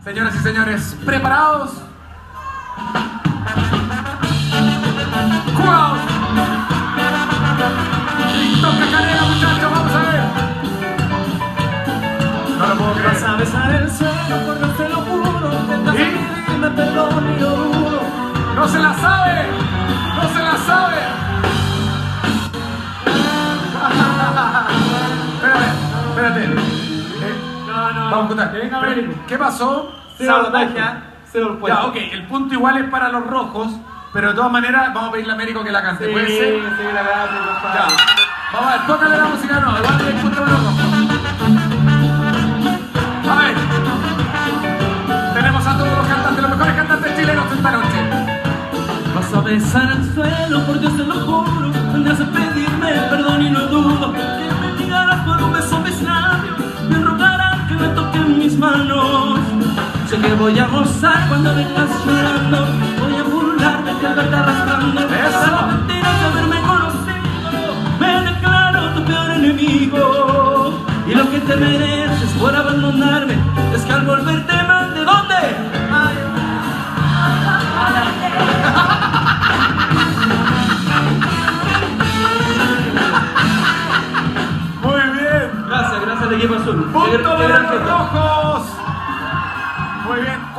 Señoras y señores, ¿preparados? ¡Jugaos! Toca cadera, muchachos, vamos a ver. No lo puedo creer. Vas a besar el suelo, porque te lo juro. Intentas pedirme perdón y lo duro. ¡No se la sabe! ¡No se la sabe! Espérate. Vamos a contar. ¿Qué pasó? Cero magia, cero puesto. Ya, ok, el punto igual es para los rojos, pero de todas maneras vamos a pedirle a Américo que la cante. ¿Puede ser? Sí, la verdad, Ya. Vamos a ver, tócale la música, no, igual tiene punto de rojo. A ver. Tenemos a todos los cantantes, los mejores cantantes chilenos esta noche. Vas a besar el suelo, por Dios te lo juro. Vendrás a pedirme perdón y no dudo que me ligarás por un beso mis labios. Me rogarán que me toquen mis manos. Sé que voy a gozar cuando vengas llorando. Voy a burlarme que al verte arrastrando. ¡Eso! Para mentiras de haberme conocido, me declaro tu peor enemigo. Y lo que te mereces por abandonarme es que al volver te mande ¿dónde? Muy bien. Gracias al equipo azul. Punto de Qué gran los gesto. rojos. Muy bien.